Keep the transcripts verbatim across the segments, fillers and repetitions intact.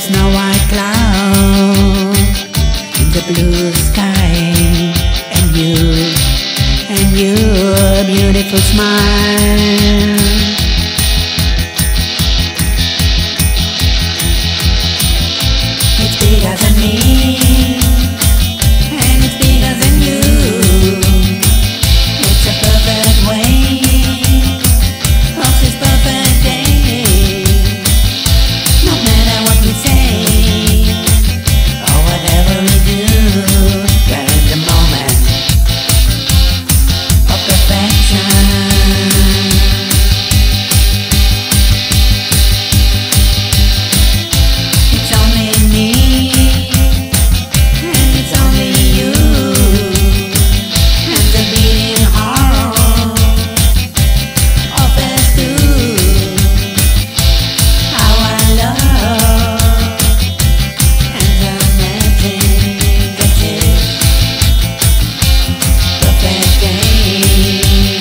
snow white cloud in the blue sky, and you, and your beautiful smile. It's bigger than me, and it's bigger than you. It's a perfect way of this perfect day. No matter what we say or whatever we do, we're in the moment of perfection. It's only me, and it's only you, and the beating heart of us two. How I love and the magic that is perfect day.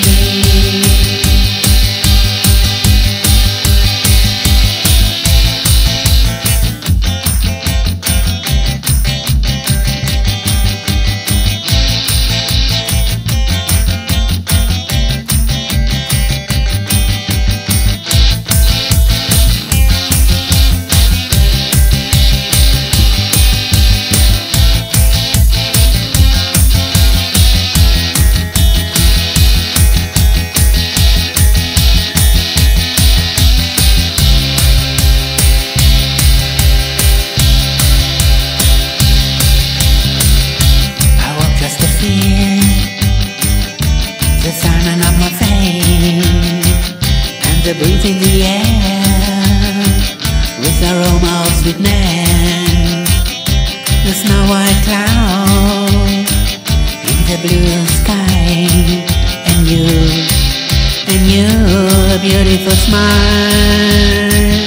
The sun on my face, and the breeze in the air, with aroma of sweetness. The snow white cloud in the blue sky, and you, and your beautiful smile.